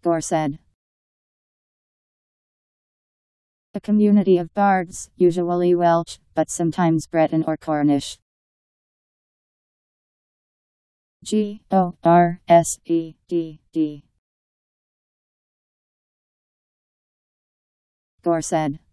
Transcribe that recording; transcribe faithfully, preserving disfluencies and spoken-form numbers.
Gorsedd. A community of bards, usually Welsh, but sometimes Breton or Cornish. G O R S E D D. Gorsedd.